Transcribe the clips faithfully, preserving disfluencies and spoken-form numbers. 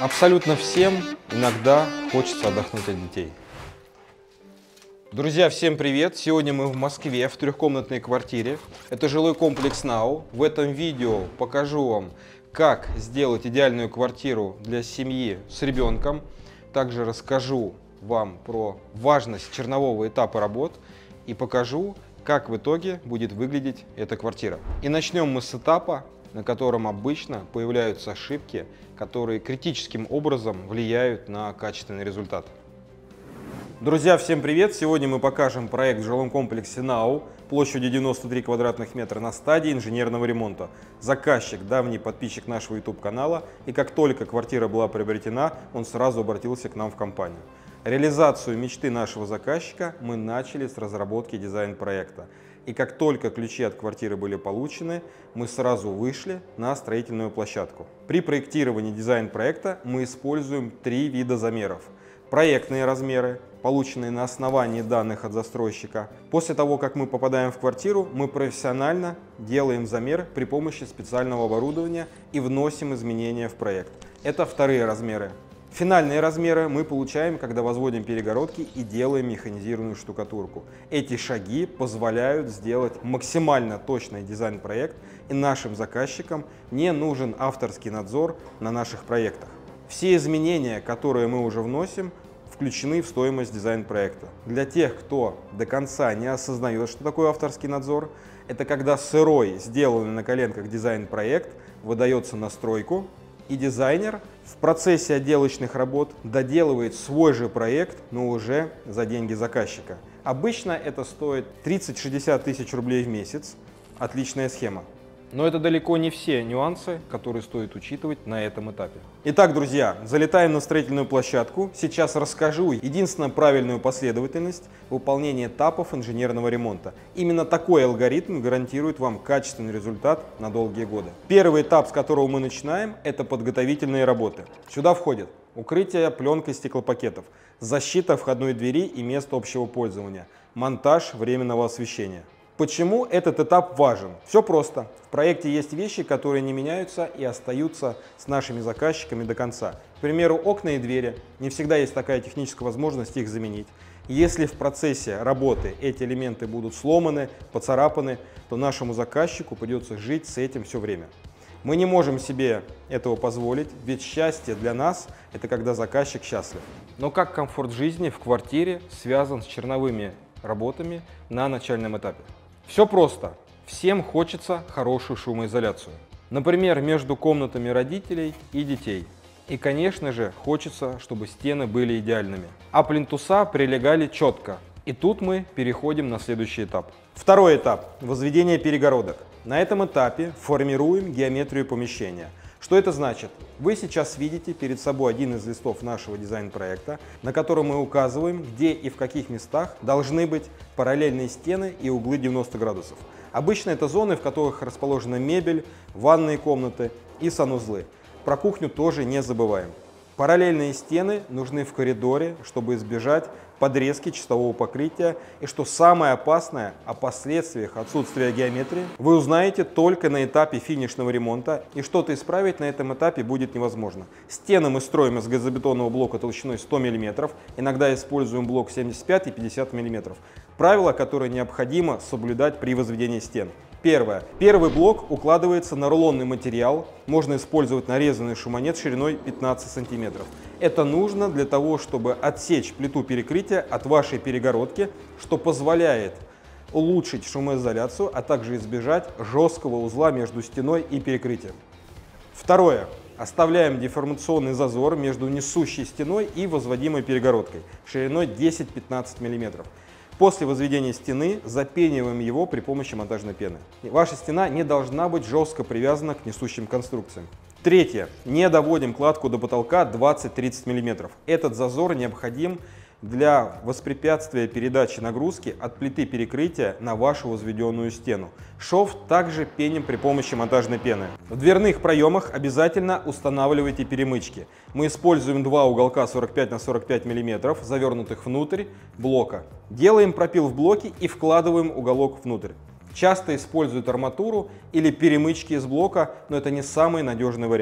Абсолютно всем иногда хочется отдохнуть от детей. Друзья, всем привет! Сегодня мы в Москве, в трехкомнатной квартире. Это жилой комплекс Нау. В этом видео покажу вам, как сделать идеальную квартиру для семьи с ребенком. Также расскажу вам про важность чернового этапа работ и покажу, как в итоге будет выглядеть эта квартира. И начнем мы с этапа, на котором обычно появляются ошибки, которые критическим образом влияют на качественный результат. Друзья, всем привет! Сегодня мы покажем проект в жилом комплексе Нау площадью девяносто три квадратных метра на стадии инженерного ремонта. Заказчик – давний подписчик нашего YouTube канала, и как только квартира была приобретена, он сразу обратился к нам в компанию. Реализацию мечты нашего заказчика мы начали с разработки дизайн-проекта. И как только ключи от квартиры были получены, мы сразу вышли на строительную площадку. При проектировании дизайн-проекта мы используем три вида замеров. Проектные размеры, полученные на основании данных от застройщика. После того, как мы попадаем в квартиру, мы профессионально делаем замер при помощи специального оборудования и вносим изменения в проект. Это вторые размеры. Финальные размеры мы получаем, когда возводим перегородки и делаем механизированную штукатурку. Эти шаги позволяют сделать максимально точный дизайн-проект, и нашим заказчикам не нужен авторский надзор на наших проектах. Все изменения, которые мы уже вносим, включены в стоимость дизайн-проекта. Для тех, кто до конца не осознает, что такое авторский надзор, это когда сырой, сделанный на коленках дизайн-проект выдается на стройку, и дизайнер в процессе отделочных работ доделывает свой же проект, но уже за деньги заказчика. Обычно это стоит тридцать-шестьдесят тысяч рублей в месяц. Отличная схема. Но это далеко не все нюансы, которые стоит учитывать на этом этапе. Итак, друзья, залетаем на строительную площадку. Сейчас расскажу единственную правильную последовательность выполнения этапов инженерного ремонта. Именно такой алгоритм гарантирует вам качественный результат на долгие годы. Первый этап, с которого мы начинаем, это подготовительные работы. Сюда входит укрытие пленкой стеклопакетов, защита входной двери и места общего пользования, монтаж временного освещения. Почему этот этап важен? Все просто. В проекте есть вещи, которые не меняются и остаются с нашими заказчиками до конца. К примеру, окна и двери. Не всегда есть такая техническая возможность их заменить. Если в процессе работы эти элементы будут сломаны, поцарапаны, то нашему заказчику придется жить с этим все время. Мы не можем себе этого позволить, ведь счастье для нас – это когда заказчик счастлив. Но как комфорт жизни в квартире связан с черновыми работами на начальном этапе? Все просто. Всем хочется хорошую шумоизоляцию. Например, между комнатами родителей и детей. И, конечно же, хочется, чтобы стены были идеальными, а плинтуса прилегали четко. И тут мы переходим на следующий этап. Второй этап – возведение перегородок. На этом этапе формируем геометрию помещения. Что это значит? Вы сейчас видите перед собой один из листов нашего дизайн-проекта, на котором мы указываем, где и в каких местах должны быть параллельные стены и углы девяносто градусов. Обычно это зоны, в которых расположена мебель, ванные комнаты и санузлы. Про кухню тоже не забываем. Параллельные стены нужны в коридоре, чтобы избежать подрезки чистового покрытия. И что самое опасное, о последствиях отсутствия геометрии вы узнаете только на этапе финишного ремонта, и что-то исправить на этом этапе будет невозможно. Стены мы строим из газобетонного блока толщиной сто миллиметров, иногда используем блок семьдесят пять и пятьдесят миллиметров. Правило, которое необходимо соблюдать при возведении стен. Первое. Первый блок укладывается на рулонный материал. Можно использовать нарезанный шумонет шириной пятнадцать сантиметров. Это нужно для того, чтобы отсечь плиту перекрытия от вашей перегородки, что позволяет улучшить шумоизоляцию, а также избежать жесткого узла между стеной и перекрытием. Второе. Оставляем деформационный зазор между несущей стеной и возводимой перегородкой шириной десять-пятнадцать миллиметров. После возведения стены запениваем его при помощи монтажной пены. Ваша стена не должна быть жестко привязана к несущим конструкциям. Третье. Не доводим кладку до потолка двадцать-тридцать миллиметров. Этот зазор необходим для воспрепятствия передачи нагрузки от плиты перекрытия на вашу возведенную стену. Шов также пеним при помощи монтажной пены. В дверных проемах обязательно устанавливайте перемычки. Мы используем два уголка сорок пять на сорок пять миллиметров, завернутых внутрь блока. Делаем пропил в блоке и вкладываем уголок внутрь. Часто используют арматуру или перемычки из блока, но это не самый надежный вариант.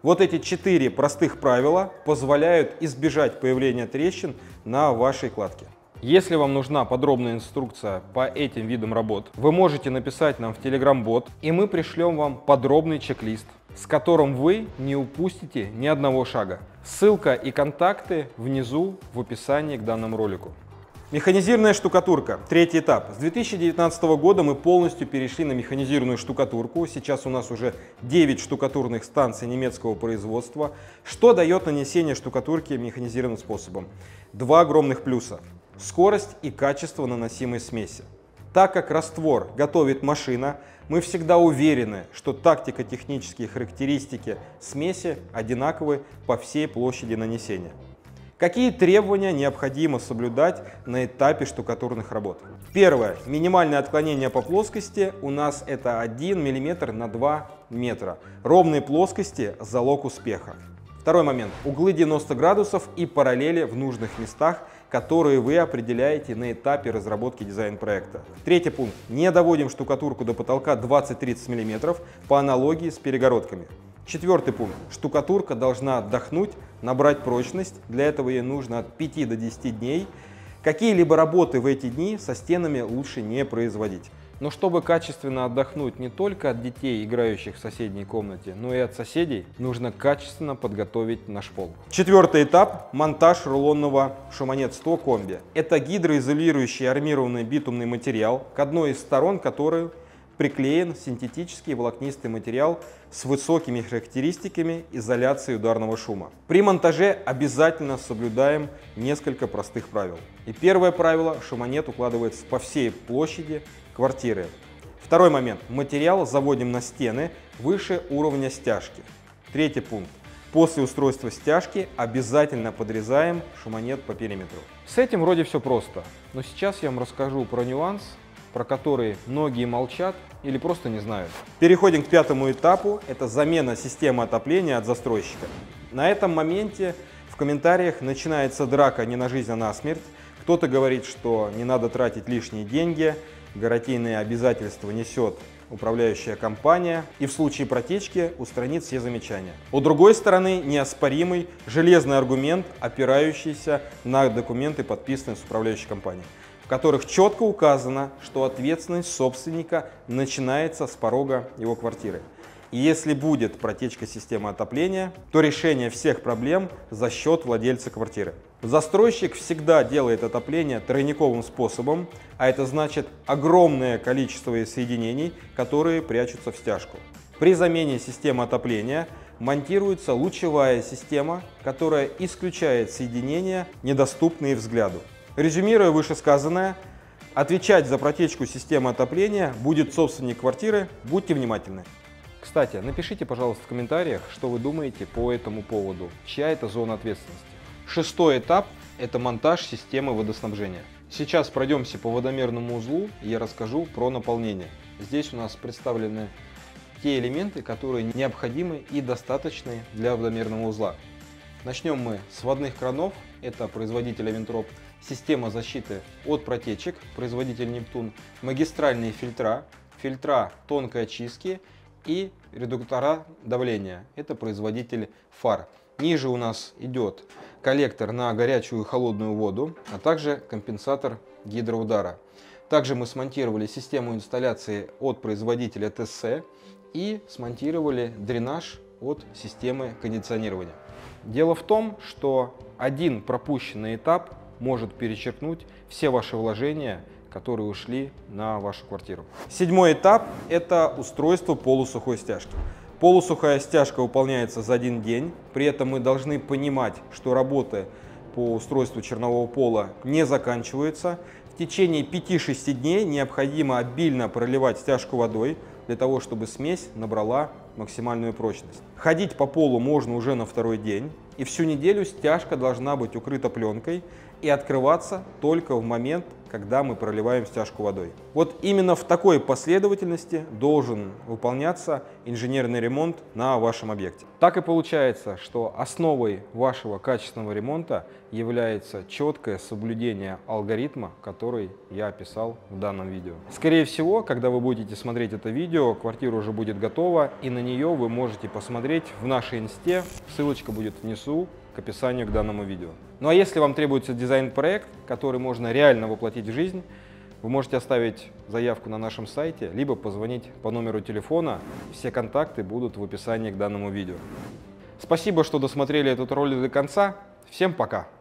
Вот эти четыре простых правила позволяют избежать появления трещин на вашей кладке. Если вам нужна подробная инструкция по этим видам работ, вы можете написать нам в Telegram-бот, и мы пришлем вам подробный чек-лист, с которым вы не упустите ни одного шага. Ссылка и контакты внизу в описании к данному ролику. Механизированная штукатурка. Третий этап. С две тысячи девятнадцатого года мы полностью перешли на механизированную штукатурку. Сейчас у нас уже девять штукатурных станций немецкого производства. Что дает нанесение штукатурки механизированным способом? Два огромных плюса. Скорость и качество наносимой смеси. Так как раствор готовит машина, мы всегда уверены, что тактико-технические характеристики смеси одинаковы по всей площади нанесения. Какие требования необходимо соблюдать на этапе штукатурных работ? Первое. Минимальное отклонение по плоскости у нас это один миллиметр на два метра. Ровные плоскости – залог успеха. Второй момент. Углы девяносто градусов и параллели в нужных местах, которые вы определяете на этапе разработки дизайн-проекта. Третий пункт. Не доводим штукатурку до потолка двадцать-тридцать миллиметров по аналогии с перегородками. Четвертый пункт. Штукатурка должна отдохнуть, набрать прочность. Для этого ей нужно от пяти до десяти дней. Какие-либо работы в эти дни со стенами лучше не производить. Но чтобы качественно отдохнуть не только от детей, играющих в соседней комнате, но и от соседей, нужно качественно подготовить наш пол. Четвертый этап – монтаж рулонного Шуманет сто комби. Это гидроизолирующий армированный битумный материал, к одной из сторон которой приклеен синтетический волокнистый материал с высокими характеристиками изоляции ударного шума. При монтаже обязательно соблюдаем несколько простых правил. И первое правило – Шуманет укладывается по всей площади квартиры. Второй момент. Материал заводим на стены выше уровня стяжки. Третий пункт. После устройства стяжки обязательно подрезаем Шуманет по периметру. С этим вроде все просто, но сейчас я вам расскажу про нюанс, про который многие молчат или просто не знают. Переходим к пятому этапу. Это замена системы отопления от застройщика. На этом моменте в комментариях начинается драка не на жизнь, а на смерть. Кто-то говорит, что не надо тратить лишние деньги, гарантийные обязательства несет управляющая компания и в случае протечки устранит все замечания. У другой стороны неоспоримый железный аргумент, опирающийся на документы, подписанные с управляющей компанией, в которых четко указано, что ответственность собственника начинается с порога его квартиры. И если будет протечка системы отопления, то решение всех проблем за счет владельца квартиры. Застройщик всегда делает отопление тройниковым способом, а это значит огромное количество соединений, которые прячутся в стяжку. При замене системы отопления монтируется лучевая система, которая исключает соединения, недоступные взгляду. Резюмируя вышесказанное, отвечать за протечку системы отопления будет собственник квартиры, будьте внимательны. Кстати, напишите, пожалуйста, в комментариях, что вы думаете по этому поводу, чья это зона ответственности. Шестой этап – это монтаж системы водоснабжения. Сейчас пройдемся по водомерному узлу, и я расскажу про наполнение. Здесь у нас представлены те элементы, которые необходимы и достаточны для водомерного узла. Начнем мы с водных кранов, это производитель Авентроп, система защиты от протечек, производитель Нептун, магистральные фильтра, фильтра тонкой очистки и редуктора давления, это производитель Фар. Ниже у нас идет коллектор на горячую и холодную воду, а также компенсатор гидроудара. Также мы смонтировали систему инсталляции от производителя ТСС и смонтировали дренаж от системы кондиционирования. Дело в том, что один пропущенный этап может перечеркнуть все ваши вложения, которые ушли на вашу квартиру. Седьмой этап – это устройство полусухой стяжки. Полусухая стяжка выполняется за один день, при этом мы должны понимать, что работы по устройству чернового пола не заканчиваются. В течение пяти-шести дней необходимо обильно проливать стяжку водой для того, чтобы смесь набрала максимальную прочность. Ходить по полу можно уже на второй день, и всю неделю стяжка должна быть укрыта пленкой и открываться только в момент, когда мы проливаем стяжку водой. Вот именно в такой последовательности должен выполняться инженерный ремонт на вашем объекте. Так и получается, что основой вашего качественного ремонта является четкое соблюдение алгоритма, который я описал в данном видео. Скорее всего, когда вы будете смотреть это видео, квартира уже будет готова, и на нее вы можете посмотреть в нашей инсте. Ссылочка будет внизу к описанию к данному видео. Ну а если вам требуется дизайн-проект, который можно реально воплотить в жизнь, вы можете оставить заявку на нашем сайте, либо позвонить по номеру телефона. Все контакты будут в описании к данному видео. Спасибо, что досмотрели этот ролик до конца. Всем пока!